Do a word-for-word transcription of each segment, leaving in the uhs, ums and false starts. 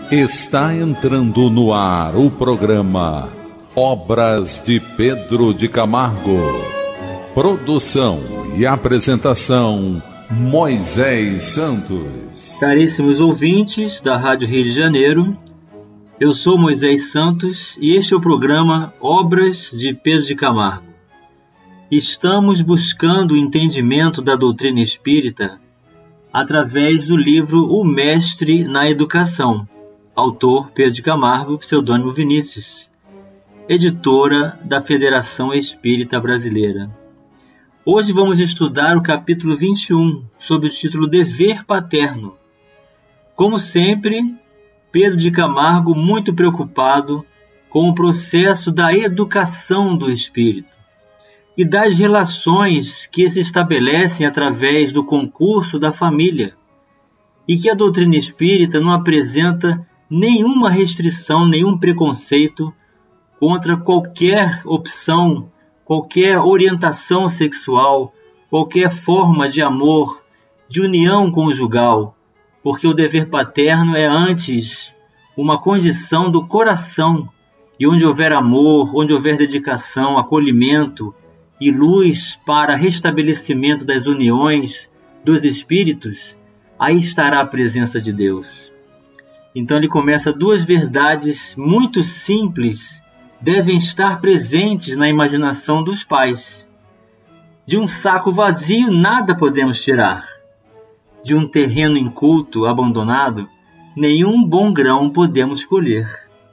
Está entrando no ar o programa Obras de Pedro de Camargo. Produção e apresentação Moisés Santos. Caríssimos ouvintes da Rádio Rio de Janeiro, eu sou Moisés Santos e este é o programa Obras de Pedro de Camargo. Estamos buscando o entendimento da doutrina espírita através do livro O Mestre na Educação, autor Pedro de Camargo, pseudônimo Vinícius, editora da Federação Espírita Brasileira. Hoje vamos estudar o capítulo vinte e um, sob o título Dever Paterno. Como sempre, Pedro de Camargo muito preocupado com o processo da educação do espírito e das relações que se estabelecem através do concurso da família, e que a doutrina espírita não apresenta nenhuma restrição, nenhum preconceito contra qualquer opção, qualquer orientação sexual, qualquer forma de amor, de união conjugal, porque o dever paterno é antes uma condição do coração, e onde houver amor, onde houver dedicação, acolhimento e luz para restabelecimento das uniões dos espíritos, aí estará a presença de Deus. Então ele começa: duas verdades muito simples devem estar presentes na imaginação dos pais. De um saco vazio nada podemos tirar. De um terreno inculto, abandonado, nenhum bom grão podemos colher.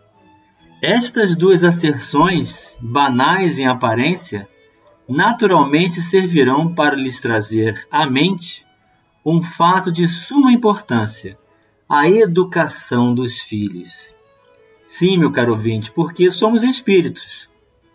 Estas duas asserções, banais em aparência, naturalmente servirão para lhes trazer à mente um fato de suma importância: a educação dos filhos. Sim, meu caro ouvinte, porque somos espíritos.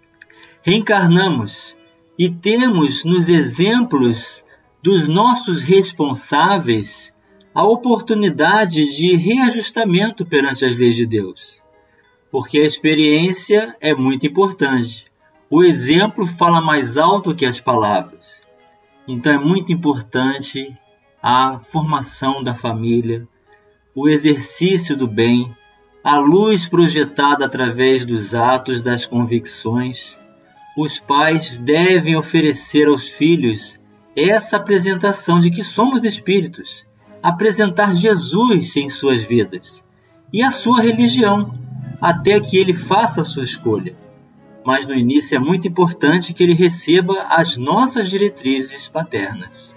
Reencarnamos e temos nos exemplos dos nossos responsáveis a oportunidade de reajustamento perante as leis de Deus. Porque a experiência é muito importante. O exemplo fala mais alto que as palavras. Então é muito importante a formação da família, o exercício do bem, a luz projetada através dos atos, das convicções. Os pais devem oferecer aos filhos essa apresentação de que somos espíritos, apresentar Jesus em suas vidas e a sua religião, até que ele faça a sua escolha. Mas no início é muito importante que ele receba as nossas diretrizes paternas.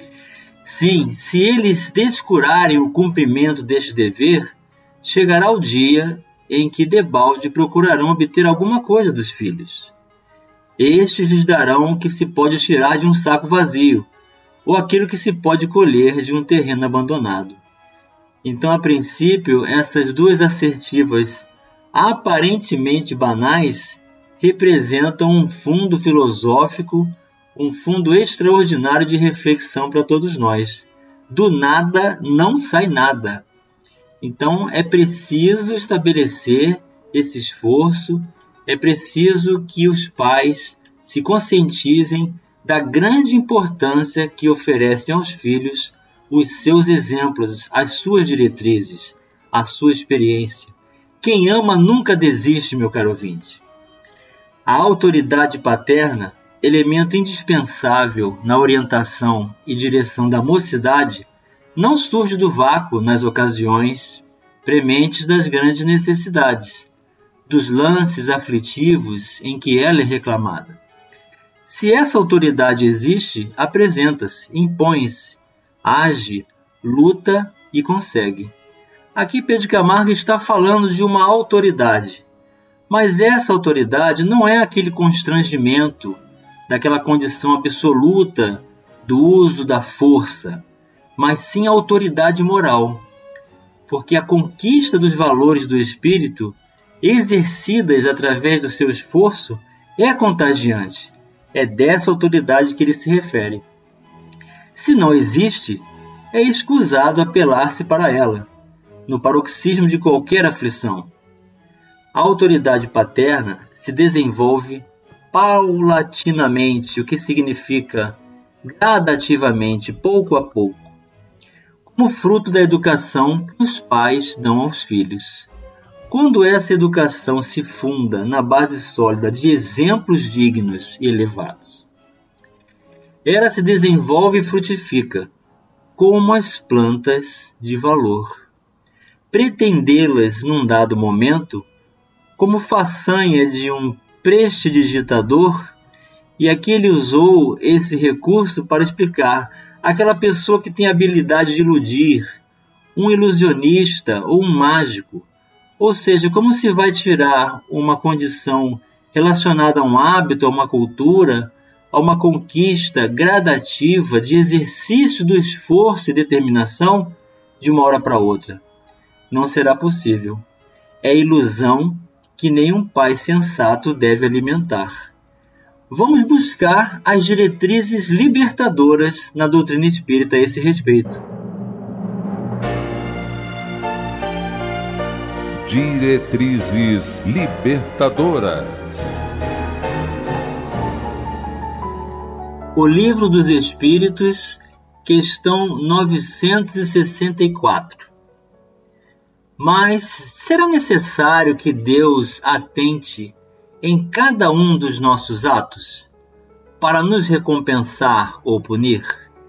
Sim, se eles descurarem o cumprimento deste dever, chegará o dia em que debalde procurarão obter alguma coisa dos filhos. Estes lhes darão o que se pode tirar de um saco vazio, ou aquilo que se pode colher de um terreno abandonado. Então, a princípio, essas duas assertivas aparentemente banais representam um fundo filosófico, um fundo extraordinário de reflexão para todos nós. Do nada não sai nada. Então é preciso estabelecer esse esforço, é preciso que os pais se conscientizem da grande importância que oferecem aos filhos os seus exemplos, as suas diretrizes, a sua experiência. Quem ama nunca desiste, meu caro ouvinte. A autoridade paterna, elemento indispensável na orientação e direção da mocidade, não surge do vácuo nas ocasiões prementes das grandes necessidades, dos lances aflitivos em que ela é reclamada. Se essa autoridade existe, apresenta-se, impõe-se, age, luta e consegue. Aqui Pedro de Camargo está falando de uma autoridade. Mas essa autoridade não é aquele constrangimento, daquela condição absoluta do uso da força, mas sim a autoridade moral. Porque a conquista dos valores do espírito, exercidas através do seu esforço, é contagiante. É dessa autoridade que ele se refere. Se não existe, é escusado apelar-se para ela, no paroxismo de qualquer aflição. A autoridade paterna se desenvolve paulatinamente, o que significa gradativamente, pouco a pouco. como fruto da educação que os pais dão aos filhos. Quando essa educação se funda na base sólida de exemplos dignos e elevados, ela se desenvolve e frutifica como as plantas de valor. Pretendê-las num dado momento como façanha de um prestidigitador, e aqui ele usou esse recurso para explicar aquela pessoa que tem a habilidade de iludir, um ilusionista ou um mágico. Ou seja, como se vai tirar uma condição relacionada a um hábito, a uma cultura, a uma conquista gradativa de exercício do esforço e determinação de uma hora para outra. Não será possível. É ilusão que nenhum pai sensato deve alimentar. Vamos buscar as diretrizes libertadoras na doutrina espírita a esse respeito. Diretrizes libertadoras. O Livro dos Espíritos, questão novecentos e sessenta e quatro. Mas será necessário que Deus atente em cada um dos nossos atos para nos recompensar ou punir?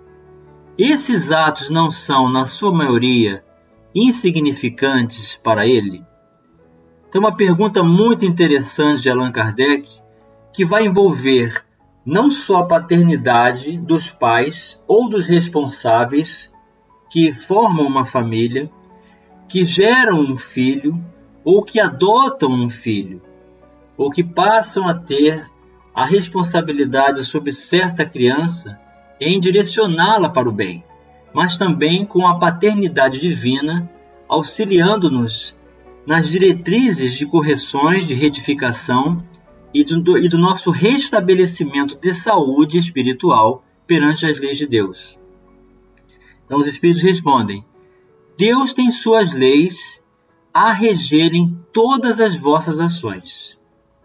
Esses atos não são, na sua maioria, insignificantes para Ele? Então, uma pergunta muito interessante de Allan Kardec, que vai envolver não só a paternidade dos pais ou dos responsáveis que formam uma família, que geram um filho ou que adotam um filho, ou que passam a ter a responsabilidade sobre certa criança em direcioná-la para o bem, mas também com a paternidade divina auxiliando-nos nas diretrizes de correções, de retificação e do, e do nosso restabelecimento de saúde espiritual perante as leis de Deus. Então os Espíritos respondem: Deus tem suas leis a regerem todas as vossas ações.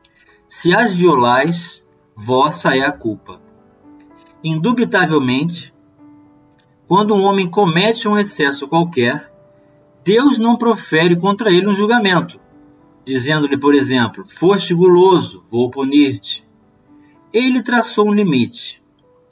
Se as violais, vossa é a culpa. Indubitavelmente, quando um homem comete um excesso qualquer, Deus não profere contra ele um julgamento, dizendo-lhe, por exemplo, foste guloso, vou punir-te. Ele traçou um limite.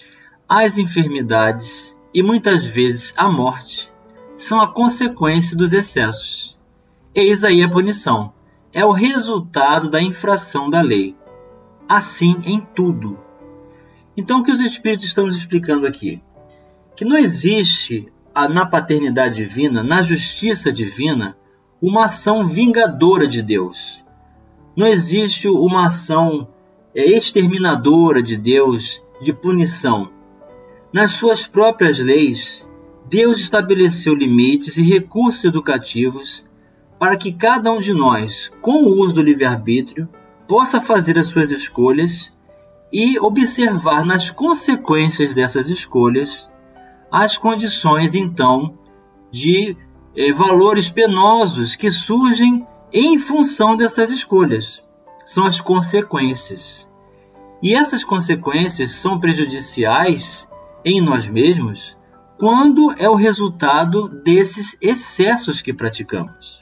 As enfermidades e muitas vezes a morte são a consequência dos excessos. Eis aí a punição. É o resultado da infração da lei. Assim em tudo. Então o que os Espíritos estão nos explicando aqui? Que não existe na paternidade divina, na justiça divina, uma ação vingadora de Deus. Não existe uma ação exterminadora de Deus, de punição. Nas suas próprias leis, Deus estabeleceu limites e recursos educativos para que cada um de nós, com o uso do livre-arbítrio, possa fazer as suas escolhas e observar nas consequências dessas escolhas as condições, então, de eh, valores penosos que surgem em função dessas escolhas. São as consequências. E essas consequências são prejudiciais em nós mesmos quando é o resultado desses excessos que praticamos.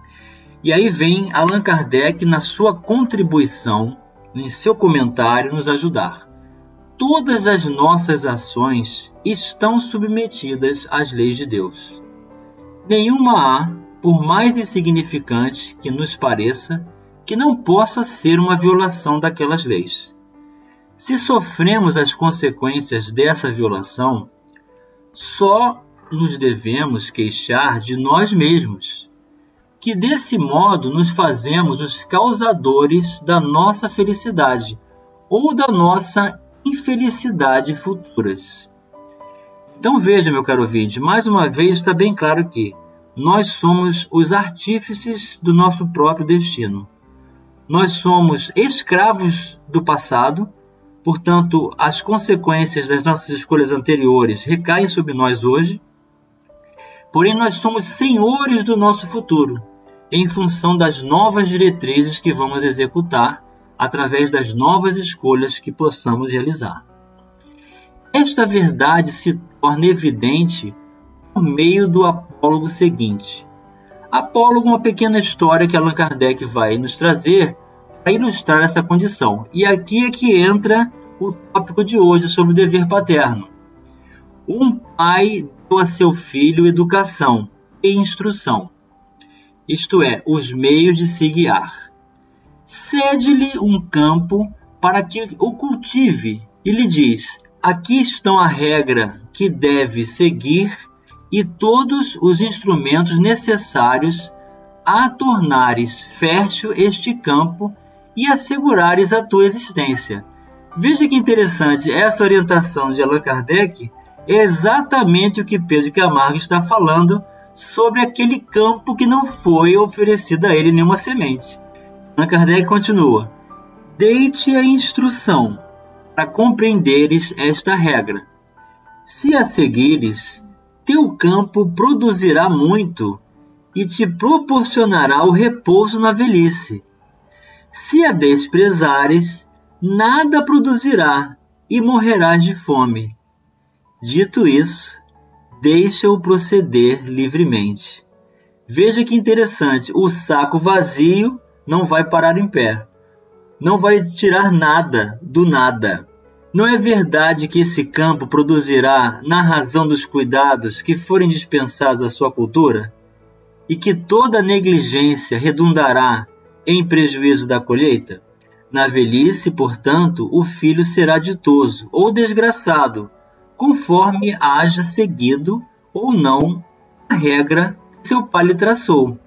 E aí vem Allan Kardec, na sua contribuição, em seu comentário, nos ajudar. Todas as nossas ações estão submetidas às leis de Deus. Nenhuma há, por mais insignificante que nos pareça, que não possa ser uma violação daquelas leis. Se sofremos as consequências dessa violação, só nos devemos queixar de nós mesmos, que desse modo nos fazemos os causadores da nossa felicidade ou da nossa infelicidade futuras. Então veja, meu caro ouvinte, mais uma vez está bem claro que nós somos os artífices do nosso próprio destino. Nós somos escravos do passado, portanto, as consequências das nossas escolhas anteriores recaem sobre nós hoje. Porém, nós somos senhores do nosso futuro, em função das novas diretrizes que vamos executar através das novas escolhas que possamos realizar. Esta verdade se torna evidente por meio do apólogo seguinte. Apólogo é uma pequena história que Allan Kardec vai nos trazer para ilustrar essa condição. E aqui é que entra o tópico de hoje sobre o dever paterno. Um pai deu a seu filho educação e instrução, isto é, os meios de se guiar. Cede-lhe um campo para que o cultive e lhe diz: aqui estão a regra que deve seguir e todos os instrumentos necessários a tornares fértil este campo e assegurares a tua existência. Veja que interessante, essa orientação de Allan Kardec é exatamente o que Pedro de Camargo está falando sobre aquele campo que não foi oferecida a ele nenhuma semente. Allan Kardec continua: dei-te a instrução para compreenderes esta regra. Se a seguires, teu campo produzirá muito e te proporcionará o repouso na velhice. Se a desprezares, nada produzirá e morrerás de fome. Dito isso, deixa-o proceder livremente. Veja que interessante, o saco vazio não vai parar em pé. Não vai tirar nada do nada. Não é verdade que esse campo produzirá na razão dos cuidados que forem dispensados à sua cultura? E que toda negligência redundará em prejuízo da colheita? Na velhice, portanto, o filho será ditoso ou desgraçado, conforme haja seguido ou não a regra que seu pai lhe traçou.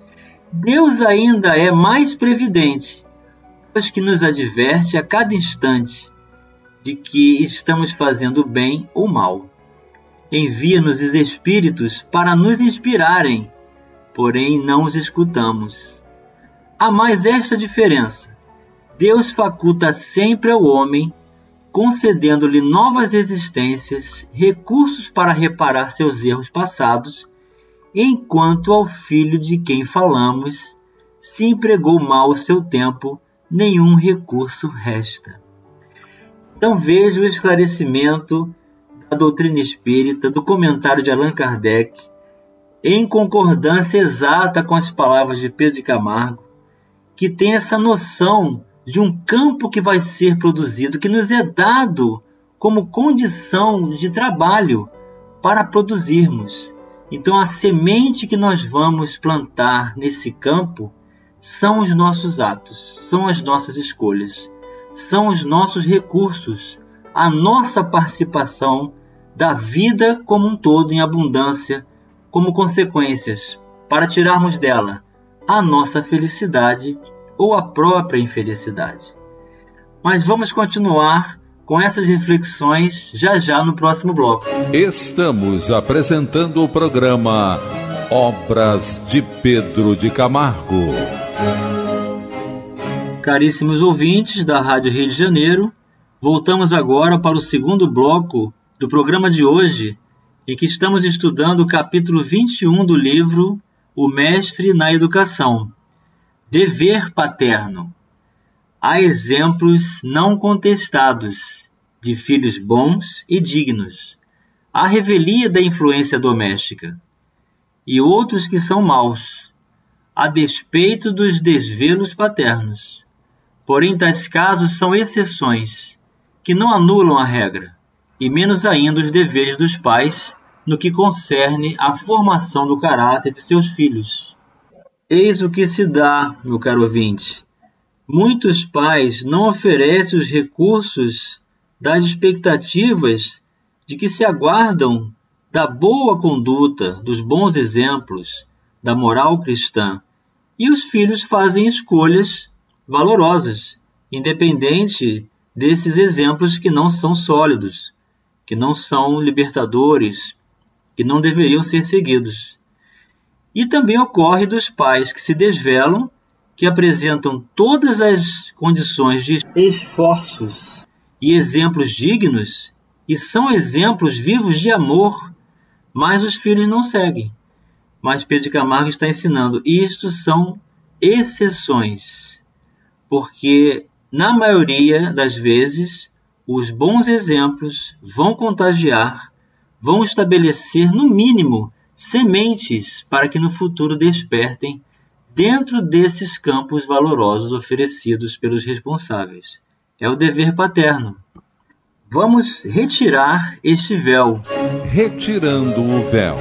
Deus ainda é mais previdente, pois que nos adverte a cada instante de que estamos fazendo bem ou mal. Envia-nos os Espíritos para nos inspirarem, porém não os escutamos. Há mais esta diferença: Deus faculta sempre ao homem, concedendo-lhe novas existências, recursos para reparar seus erros passados, enquanto ao filho de quem falamos, se empregou mal o seu tempo, nenhum recurso resta. Então veja o esclarecimento da doutrina espírita, do comentário de Allan Kardec, em concordância exata com as palavras de Pedro de Camargo, que tem essa noção de um campo que vai ser produzido, que nos é dado como condição de trabalho para produzirmos. Então a semente que nós vamos plantar nesse campo são os nossos atos, são as nossas escolhas, são os nossos recursos, a nossa participação da vida como um todo em abundância, como consequências, para tirarmos dela a nossa felicidade ou a própria infelicidade. Mas vamos continuar com essas reflexões já já no próximo bloco. Estamos apresentando o programa Obras de Pedro de Camargo. Caríssimos ouvintes da Rádio Rio de Janeiro, voltamos agora para o segundo bloco do programa de hoje, em que estamos estudando o capítulo vinte e um do livro O Mestre na Educação, Dever Paterno. Há exemplos não contestados de filhos bons e dignos, a revelia da influência doméstica, e outros que são maus, a despeito dos desvelos paternos. Porém, tais casos são exceções, que não anulam a regra, e menos ainda os deveres dos pais no que concerne à formação do caráter de seus filhos. Eis o que se dá, meu caro ouvinte. Muitos pais não oferecem os recursos das expectativas de que se aguardam da boa conduta, dos bons exemplos, da moral cristã, e os filhos fazem escolhas valorosas, independente desses exemplos que não são sólidos, que não são libertadores, que não deveriam ser seguidos. E também ocorre dos pais que se desvelam, que apresentam todas as condições de esforços e exemplos dignos, e são exemplos vivos de amor, mas os filhos não seguem. Mas Pedro de Camargo está ensinando, isto são exceções, porque na maioria das vezes os bons exemplos vão contagiar, vão estabelecer, no mínimo, sementes para que no futuro despertem dentro desses campos valorosos oferecidos pelos responsáveis. É o dever paterno. Vamos retirar este véu. Retirando o véu.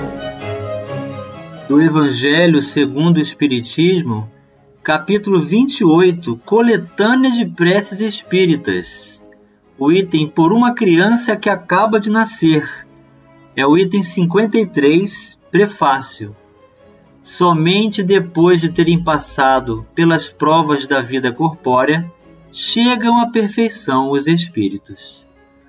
Do Evangelho segundo o Espiritismo, capítulo vinte e oito, Coletânea de Preces Espíritas. O item Por uma Criança que Acaba de Nascer. É o item cinquenta e três, Prefácio. Somente depois de terem passado pelas provas da vida corpórea, chegam à perfeição os espíritos.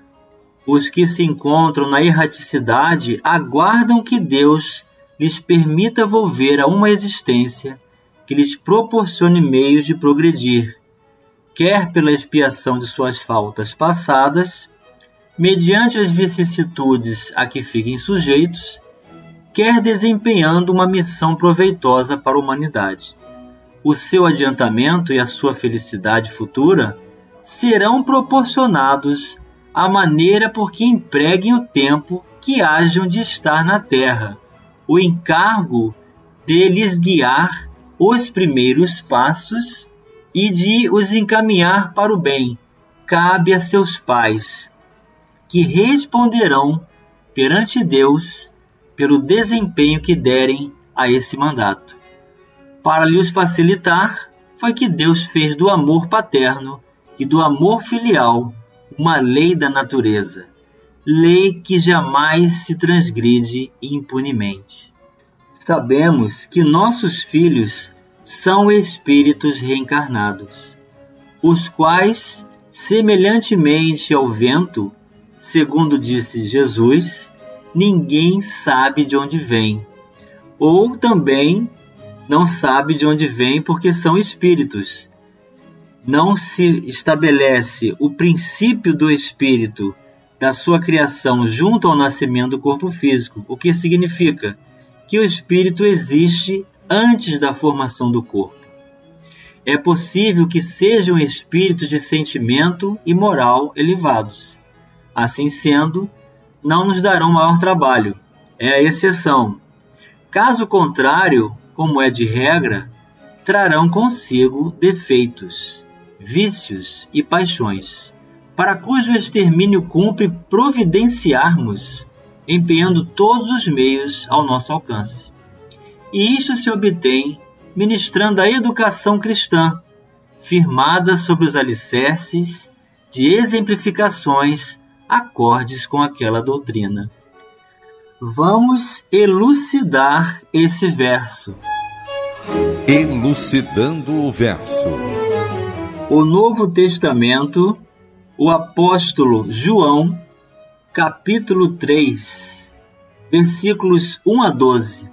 Os que se encontram na erraticidade aguardam que Deus lhes permita volver a uma existência que lhes proporcione meios de progredir, quer pela expiação de suas faltas passadas, mediante as vicissitudes a que fiquem sujeitos, quer desempenhando uma missão proveitosa para a humanidade. O seu adiantamento e a sua felicidade futura serão proporcionados à maneira por que empreguem o tempo que hajam de estar na terra. O encargo de lhes guiar os primeiros passos e de os encaminhar para o bem cabe a seus pais, que responderão perante Deus pelo desempenho que derem a esse mandato. Para lhes facilitar, foi que Deus fez do amor paterno e do amor filial uma lei da natureza, lei que jamais se transgride impunemente. Sabemos que nossos filhos são espíritos reencarnados, os quais, semelhantemente ao vento, segundo disse Jesus, ninguém sabe de onde vem, ou também não sabe de onde vem porque são espíritos. Não se estabelece o princípio do espírito da sua criação junto ao nascimento do corpo físico, o que significa que o espírito existe antes da formação do corpo. É possível que sejam espíritos de sentimento e moral elevados. Assim sendo, não nos darão maior trabalho, é a exceção. Caso contrário, como é de regra, trarão consigo defeitos, vícios e paixões, para cujo extermínio cumpre providenciarmos, empenhando todos os meios ao nosso alcance. E isto se obtém ministrando a educação cristã, firmada sobre os alicerces de exemplificações acordes com aquela doutrina. Vamos elucidar esse verso. Elucidando o verso. O Novo Testamento, o apóstolo João, capítulo três, versículos um a doze.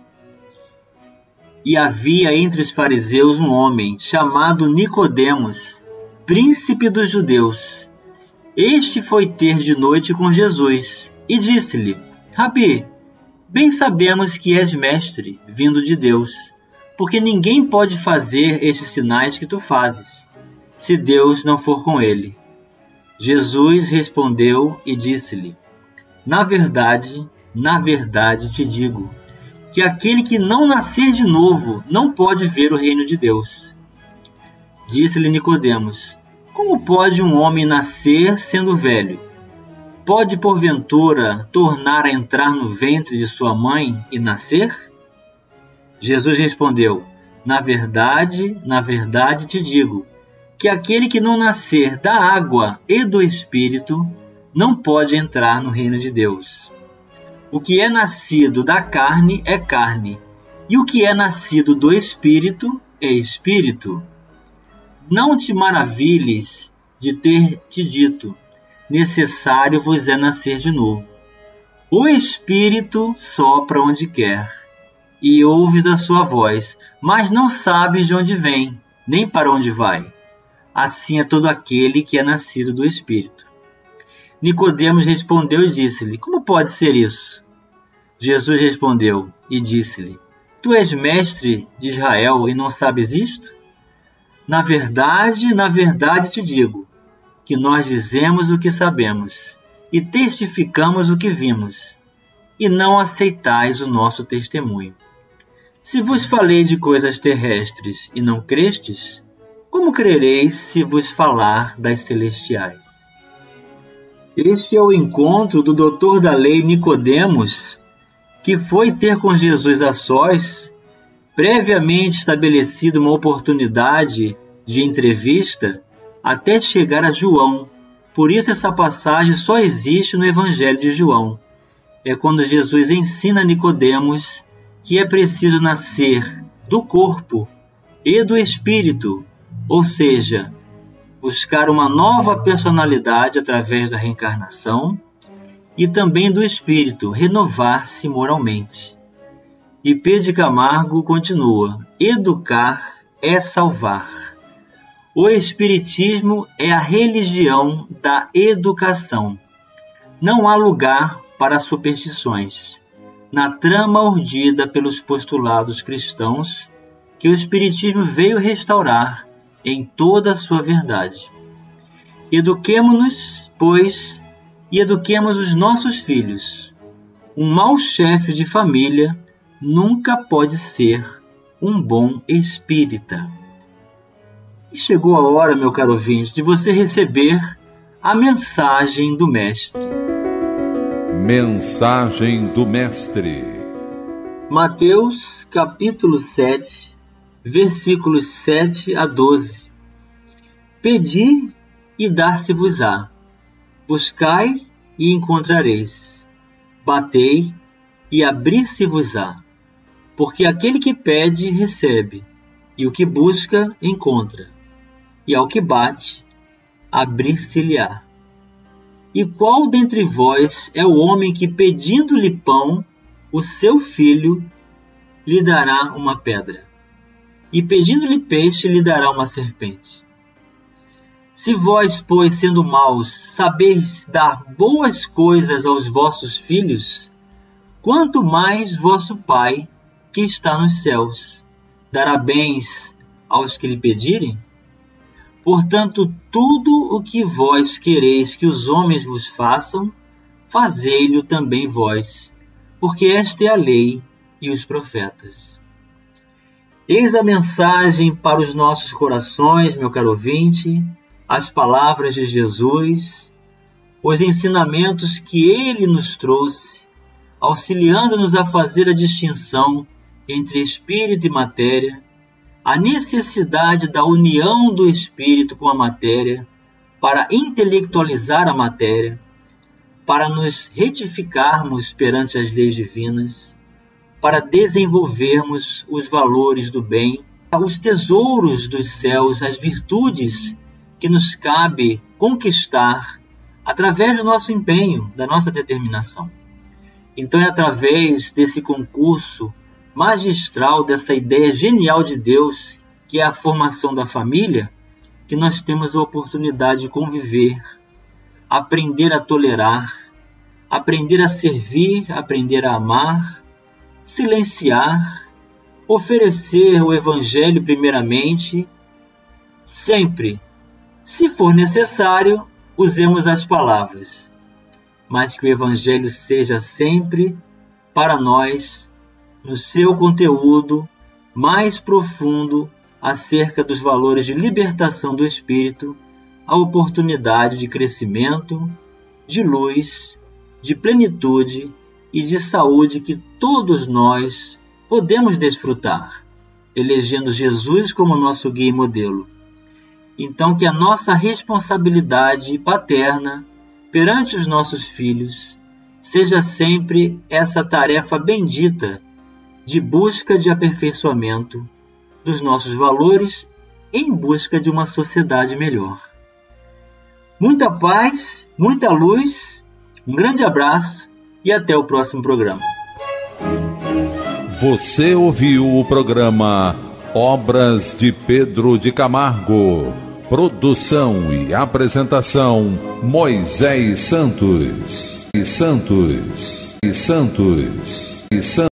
E havia entre os fariseus um homem chamado Nicodemos, príncipe dos judeus. Este foi ter de noite com Jesus e disse-lhe: Rabi, bem sabemos que és mestre, vindo de Deus, porque ninguém pode fazer estes sinais que tu fazes, se Deus não for com ele. Jesus respondeu e disse-lhe: Na verdade, na verdade te digo, que aquele que não nascer de novo não pode ver o reino de Deus. Disse-lhe Nicodemos: Como pode um homem nascer sendo velho? Pode, porventura, tornar a entrar no ventre de sua mãe e nascer? Jesus respondeu: Na verdade, na verdade te digo, que aquele que não nascer da água e do Espírito não pode entrar no reino de Deus. O que é nascido da carne é carne, e o que é nascido do Espírito é Espírito. Não te maravilhes de ter te dito: necessário vos é nascer de novo. O Espírito sopra onde quer, e ouves a sua voz, mas não sabes de onde vem, nem para onde vai. Assim é todo aquele que é nascido do Espírito. Nicodemos respondeu e disse-lhe: Como pode ser isso? Jesus respondeu e disse-lhe: Tu és mestre de Israel e não sabes isto? Na verdade, na verdade te digo, que nós dizemos o que sabemos e testificamos o que vimos, e não aceitais o nosso testemunho. Se vos falei de coisas terrestres e não crestes, como crereis se vos falar das celestiais? Este é o encontro do doutor da lei Nicodemos, que foi ter com Jesus a sós, previamente estabelecido uma oportunidade de entrevista, até chegar a João. Por isso essa passagem só existe no Evangelho de João. É quando Jesus ensina a Nicodemos que é preciso nascer do corpo e do espírito, ou seja, buscar uma nova personalidade através da reencarnação e também do espírito, renovar-se moralmente. E Pedro de Camargo continua: educar é salvar. O Espiritismo é a religião da educação. Não há lugar para superstições na trama urdida pelos postulados cristãos que o Espiritismo veio restaurar em toda a sua verdade. Eduquemo-nos, pois, e eduquemos os nossos filhos. Um mau chefe de família nunca pode ser um bom espírita. E chegou a hora, meu caro ouvinte, de você receber a mensagem do Mestre. Mensagem do Mestre. Mateus, capítulo sete, versículos sete a doze. Pedi e dar-se-vos-á. Buscai e encontrareis. Batei e abrir-se-vos-á. Porque aquele que pede, recebe, e o que busca, encontra, e ao que bate, abrir-se-lhe-á. E qual dentre vós é o homem que, pedindo-lhe pão, o seu filho lhe dará uma pedra? E pedindo-lhe peixe, lhe dará uma serpente? Se vós, pois, sendo maus, sabeis dar boas coisas aos vossos filhos, quanto mais vosso Pai, que está nos céus, dará bens aos que lhe pedirem? Portanto, tudo o que vós quereis que os homens vos façam, fazei-lo também vós, porque esta é a lei e os profetas. Eis a mensagem para os nossos corações, meu caro ouvinte, as palavras de Jesus, os ensinamentos que Ele nos trouxe, auxiliando-nos a fazer a distinção entre espírito e matéria, a necessidade da união do espírito com a matéria para intelectualizar a matéria, para nos retificarmos perante as leis divinas, para desenvolvermos os valores do bem, os tesouros dos céus, as virtudes que nos cabe conquistar através do nosso empenho, da nossa determinação. Então é através desse concurso magistral, dessa ideia genial de Deus, que é a formação da família, que nós temos a oportunidade de conviver, aprender a tolerar, aprender a servir, aprender a amar, silenciar, oferecer o Evangelho primeiramente, sempre, se for necessário, usemos as palavras, mas que o Evangelho seja sempre para nós, no seu conteúdo mais profundo acerca dos valores de libertação do espírito, a oportunidade de crescimento, de luz, de plenitude e de saúde que todos nós podemos desfrutar, elegendo Jesus como nosso guia e modelo. Então que a nossa responsabilidade paterna perante os nossos filhos seja sempre essa tarefa bendita de busca de aperfeiçoamento dos nossos valores em busca de uma sociedade melhor. Muita paz, muita luz, um grande abraço e até o próximo programa. Você ouviu o programa Obras de Pedro de Camargo. Produção e apresentação Moisés Santos. E Santos. E Santos. E Santos.